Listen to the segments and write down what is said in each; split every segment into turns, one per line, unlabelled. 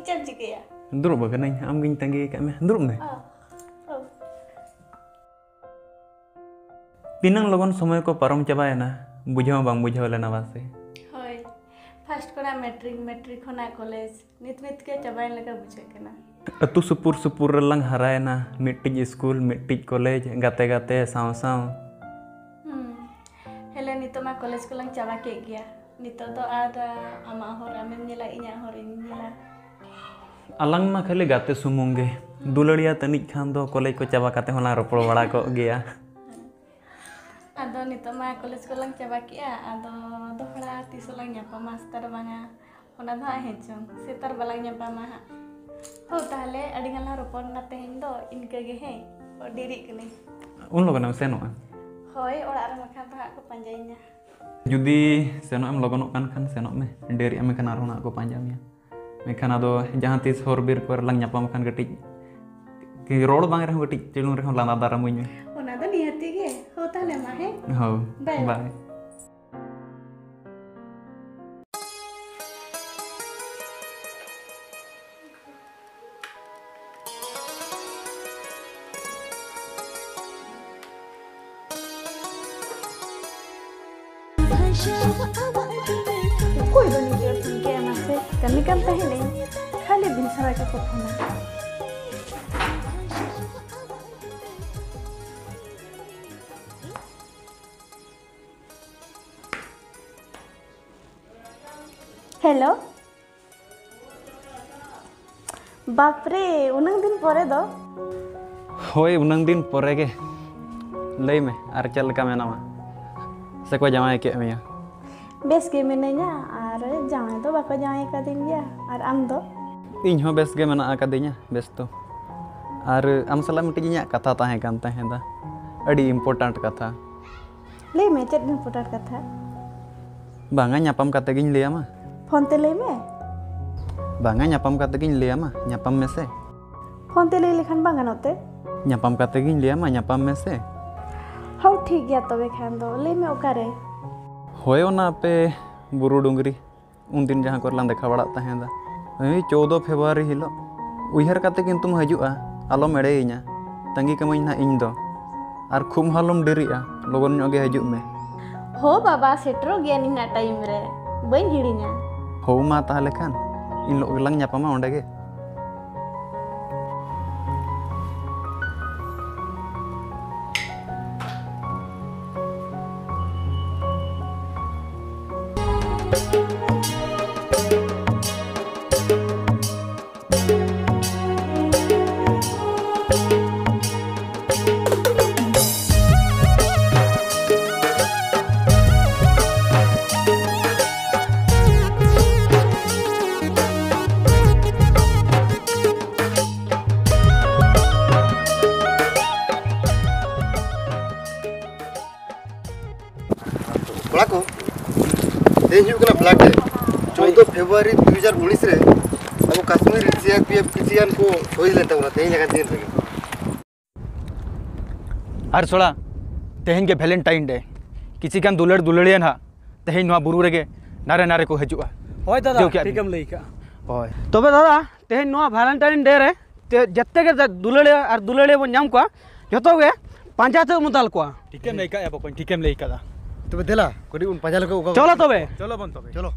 Cem juga ya?
Duduk ba kanai, am gini tanggi kat me. Duduk me. Tinang logon समय को परम चाबायना बुझाव bang बुझाव लेना वासे.
Hoi. First kona metric kona college. Nit ke cabain leka buझे kena.
Atu supur lang harayna mitik school, mitik college, gate saw.
Hele nito mah college ko lang caba ke gya. Nito to ada ama hor amem nyela inya hor nyela.
Alang mah khali gate sumung ge. Dulariya tanik khan do college ko caba kate hola ropor bada ko gya.
Ado nito mah college ko lang caba ke ya. Ado dohra tiso lang nyapa master banga. Ona do ahechong. Setar balang nyapa mah. Oh tahle adi ngala ropor na teheng do inka ge he. O diri kene.
Un logon am senoa.
Hoi ora ara makan tak aku panjainya.
Judi senok em logonok kan senok me. Dari ame kan arona aku panjamnya. Mekan ado jahan tis horbir ko lang nyapa makan getik. Ki rod bang reh getik cilung reh lana daramunya.
Ona do nihati ge. Ho tahle mah he.
Ho.
Bye.
Bye.
Koi do ni ke mase kami kan tahene khali bin sara ke ko phona. Hello. Bapre unang din pore do.
Hoi unang din pore ge. Lay me ar chal ka mena ma. Seko jamai ke me ya.
Bes ge menanya ar jangan to bako jangan kadin ya ar am do.
ᱤᱧ ᱦᱚᱸ ᱵᱮᱥ ᱜᱮ ᱢᱮᱱᱟᱜ ᱟᱠᱟᱫᱤᱧᱟ ᱵᱮᱥ ᱫᱚ ᱟᱨ ᱟᱢ ᱥᱟᱞᱟᱜ ᱢᱤᱫᱴᱤᱡ ᱤᱧᱟᱹᱜ ᱠᱟᱛᱷᱟ ᱛᱟᱦᱮᱸ ᱠᱟᱱ ᱛᱟᱦᱮᱸᱫᱟ ᱟᱹᱰᱤ ᱤᱢᱯᱚᱨᱴᱮᱱᱴ ᱠᱟᱛᱷᱟ
Lay me chat important katha.
ᱵᱟᱝᱟ ᱧᱟᱯᱟᱢ ᱠᱟᱛᱮ ᱜᱤᱧ ᱞᱟᱹᱭᱟᱢᱟ
Phone te lay me.
ᱵᱟᱝᱟ ᱧᱟᱯᱟᱢ ᱠᱟᱛᱮ ᱜᱤᱧ ᱞᱟᱹᱭᱟᱢᱟ ᱧᱟᱯᱟᱢ ᱢᱮᱥᱮ
Phone te lay lekhan bang ganote.
ᱧᱟᱯᱟᱢ ᱠᱟᱛᱮ ᱜᱤᱧ ᱞᱟᱹᱭᱟᱢᱟ ᱧᱟᱯᱟᱢ ᱢᱮᱥে
How thik gya tobe khan do lay me okare.
ᱦᱳᱭ ᱚᱱᱟ ᱟᱯᱮ ᱵᱩᱨᱩ ᱰᱩᱝᱨᱤ ᱩᱱᱫᱤᱱ ᱡᱟᱦᱟᱸ ᱠᱚᱨᱮ ᱞᱟᱝ ᱫᱮᱠᱷᱟ ᱵᱟᱲᱟᱜ ᱛᱟᱦᱮᱸᱫᱟ 14 ᱯᱷᱮᱵᱨᱩᱣᱟᱨᱤ ᱦᱤᱞᱳᱜ ᱩᱭᱦᱟᱹᱨ ᱠᱟᱛᱮ ᱠᱤᱱᱛᱩᱢ ᱦᱤᱡᱩᱜᱼᱟ ᱟᱞᱚᱢ ᱮᱲᱮᱭᱤᱧᱟ ᱛᱟᱺᱜᱤ ᱠᱟᱹᱢᱟᱹᱧ ᱱᱟᱦᱟᱜ ᱤᱧ ᱫᱚ ᱟᱨ ᱠᱷᱩᱵ ᱦᱟᱞᱚᱢ ᱰᱮᱨᱤᱜᱼᱟ ᱞᱚᱜᱚᱱ ᱧᱚᱜ ᱜᱮ ᱦᱤᱡᱩᱜ ᱢᱮ
Ho baba setro gya ni na time re. Bain hirinya.
ᱦᱳᱣ ᱢᱟ ᱛᱟᱦᱞᱮ ᱠᱷᱟᱱ ᱤᱧ ᱞᱚᱜ ᱜᱮᱞᱟᱝ ᱧᱟᱯᱟᱢᱟ ᱚᱸᱰᱮ ᱜᱮ
Kolako, तेज हुआ ब्लैक डे 14 फरवरी 2019 रे अब कश्मीर सीआरपीएफ किसियान को शहीद लेता हुआ तेज जगह दिन रे
आर सोड़ा तेहन के वैलेंटाइन डे किसी कान दुलड़ दुलड़ियन हा तेहन नवा बुरु रेगे नारे नारे को हजुआ
होय दादा ठीकम लई का
होय
तबे दादा तेहन नवा वैलेंटाइन डे रे जत्ते के दुलड़े और दुलड़े बन नाम को जतो गे पांचाते मुदाल को
ठीकम लई का बकन ठीकम लई का
तबे देला कोडी उन पाजा लोग
चलो तबे
चलो बन तबे
चलो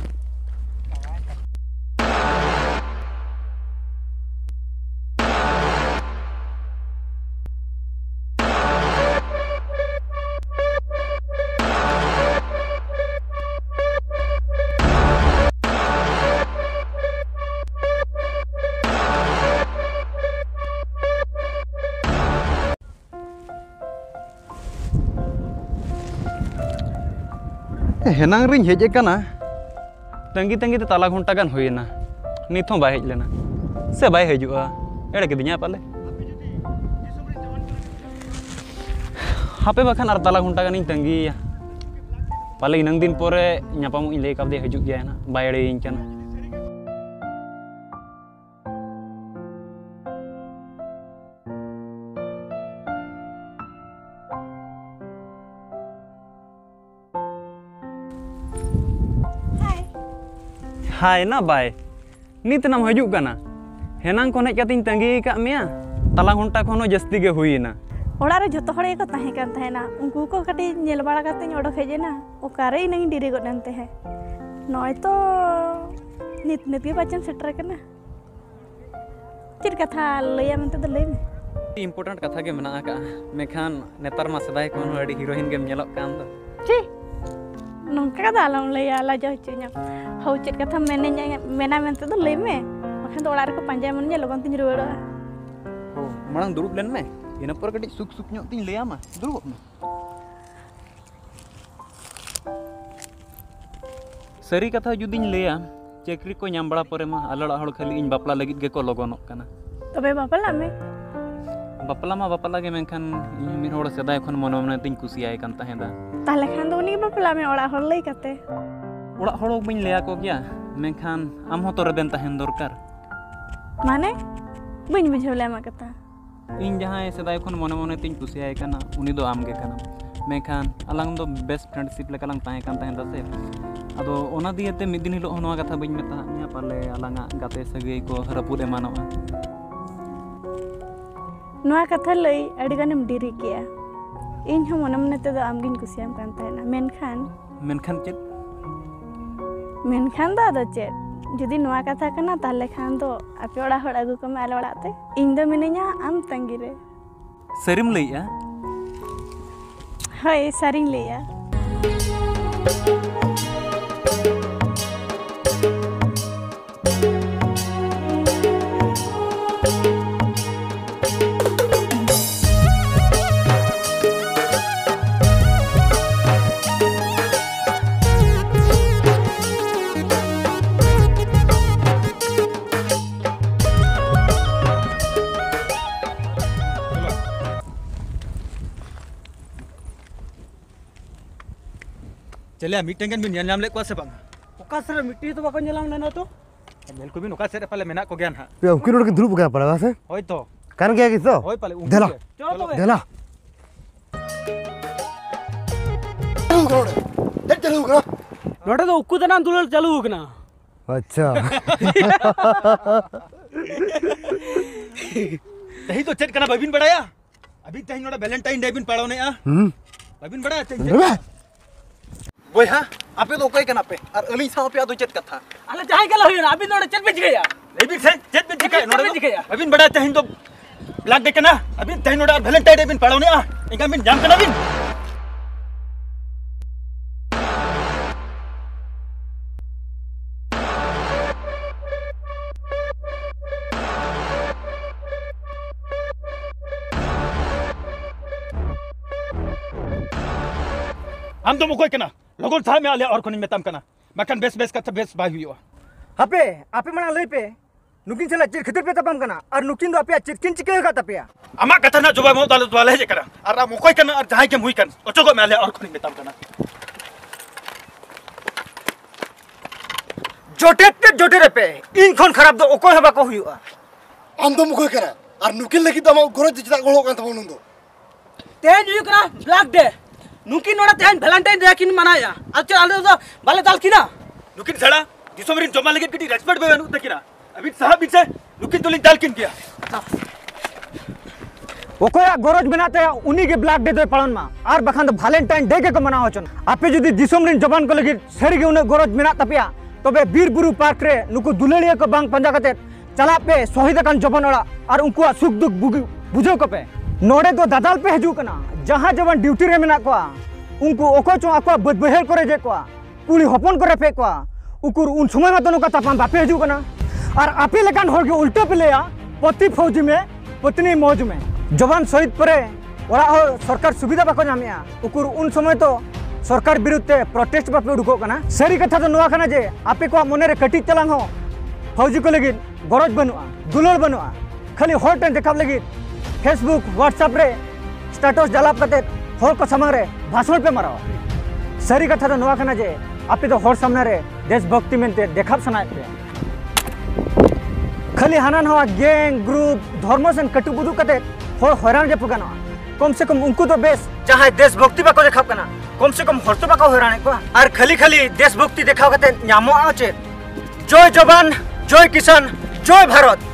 हेनांग रिंग हेज कना तंगी तंगी ते ताला घंटा गान होइना नित हों बाय हेज लेना से बाय हजुआ एड़े किदिया पाले हापे बखान आर ताला घंटा गानी तंगी पाले इनंग दिन पोरे ᱧᱟᱯᱟᱢᱚᱜ ᱤᱧ ᱞᱟᱹᱭ ᱠᱟᱣᱫᱮ ᱦᱤᱡᱩᱜ ᱜᱮᱭᱟ ᱱᱟ ᱵᱟᱭ ᱮᱲᱮᱭᱤᱧ ᱠᱟᱱᱟ हाय ना बाय नीत नाम हजूग कना हेनांग खन हेज कातिन तंगी का मेया तला घंटा खन जस्ती गे हुईना
ओड़ा रे जतो हड़े को ताहे कान ताहेना उनको को कटी नेल बाड़ा काते ओडो हेजेना ओकारे इनंग डिरे गडन ते है नय तो नित नित के बचन सेटर कना चिर कथा लैया मनते तो लई में
इम्पोर्टेंट कथा के मना का मेखान नेतार मा सदाय कोन अडी हीरोइन गेम नेलक कान दो
ची नोंका का दालम लैया लाजो चुnya हौ चिर कथा मेना मनते तो लई में बखान तो ओड़ा रे को पंजाय मन लगन तिन रुवाड़ा
हो मांग दुरुब लेन में ina por kadi suk suk nyok tin leama duruk me sari katha judin leya chekri ko nyam bada pore ma alada hol khali in bapla lagit ge ko logonok kana
tobe bapla me
bapla ge menkhan in min hor seday khon monomne tin kusiai kan tahenda
tahle khan do uni bapla me oड़ा hor lei kate
oड़ा hor bain leya ko gya menkhan am ho to reben tahen dorkar
mane bain bujhaw le ma kata
इन जहाँ सदाय खन मने मने तीन कुसियाय कना उनी दो आमगे कना मेखान अलांग दो बेस्ट फ्रेंडशिप लेकालांग ताहे कान ताहे दसे अदो ओना दियते मिद दिन हिलो नोआ कथा बइन मेता न्या पाले अलांगा गाते सगई को रपुद एमानोआ
नोआ कथा लई अडी गानेम डिरी किया इन हम मने मने ते दो आमगिन कुसियाम कान ताहेना मेनखान दा चेत जुदी नोआ कथा कना ताले खान दो आपे ओड़ा हड़ अगु कमे आले ओड़ाते इन दो मिनेኛ आम तंगी रे
सरिम लईया
हाय सरिंग लईया
चलिए मीटिंग बिन नाम ले को से बांग
ओका सर मिट्टी तो बाको नेलाम नेना तो
नेल को बिन ओका से पाले मेना को ज्ञान हा
पे उनकी रोड के दुरुप गया पड़ा से
होय तो
कान गया किसो
होय पाले
देला
चलो तो
देला चलो करो
नोटे तो उक्कू तना दुलल चालू होकना
अच्छा
तही तो चेक करना बबिन बड़ाया अभी तही नोड़ा वैलेंटाइन डे बिन पाड़ोने आ बबिन बड़ा चेक बोय हा आपे तो कोई कना पे और अली सा पे तो चेक कथा
अले चाहे के लहिन अभी नोटे चेक बिच गया
लेबिन से चेक बिन दिखाए नोड़ा बबिन बड़ा तही तो ब्लैक डे कना अभी तही नोड़ा वैलेंटाइन डे बिन पाड़ोने आ इनका बिन जान कना बिन हम तो मुकोय कना लगन सा में आले और कोनी मेताम कना मकन बेस कथा बेस बाय हुयो
हपे आपे मना लई पे नुकिन चला चिर खतिर पे तपम कना और नुकिन दो आपे चिरकिन चिके का तपिया
अमा कथा ना जवाब मोताल वाले जे करा और मुकोय कना और जाय के मुई कन ओचो में आले और कोनी मेताम कना जोटे रे पे इन खन खराब दो ओकोय हबा को हुयो
हम तो मुकोय करा और नुकिन लगी तो हम गोरो जिता गोलो कान तबन दो
तेन हुयो कना ब्लैक डे नुकिन नोड़ा तेन वैलेंटाइन डे किन मनाया अच्छा आले तो बाले दाल किना
नुकिन सड़ा दिसोमरिन जमा लगे कटी रेस्पेक्ट बेनु तकिना अभी साहब बिचे नुकिन तो लिन दाल किन किया
ओकोया गरज बनाते उनी के ब्लैक डे तो पालन मा और बखान तो वैलेंटाइन डे के को मना होचन आपे जदी दिसोमरिन जबान को लगी सरी के उन गरज मेना तपिया तबे बीर बुरु पार्क रे नुकु दुलेलिया को बांग पंजा कते चला पे शहीद कान जबान ओड़ा और उनको सुख दुख बुझो को पे नोड़े तो दादाल पे हजू कना जहां जवान ड्यूटी रे मेना को उनको ओको चो आको बदबहेल करे जे को कुली हपन करे पे को उकुर उन समय में तो नुका तापाम बापे हजू कना और आपे लेकान होर के उल्टा पे लेया पति फौज में पत्नी मौज में जवान शहीद परे ओरा सरकार सुविधा बाको नामिया उकुर उन समय तो सरकार विरुद्ध प्रोटेस्ट बापे उडुको कना सरी कथा तो नुआ कना जे आपे को मने रे कटी चलांग हो फौजी को लगी गरज बनुआ दुलड़ बनुआ खाली हॉट एंड देखाब लगी फेसबुक व्हाट्सएप रे स्टेटस जलाप कते हर को सामने रे भाषण पे मारो सरी कथा तो नुआ कना जे आपे तो हर सामने रे देशभक्ति मेनते देखाब सनाय पे खाली हानान हवा गैंग ग्रुप धर्म से कटु बुदु कते हर हैरान जे पुगानो कम से कम उनको तो बेस चाहे देशभक्ति बाको देखाब कना कम से कम हरतो बाको हैरान को और खाली देशभक्ति देखाव कते न्यामो आचे जय जवान जय किसान जय भारत।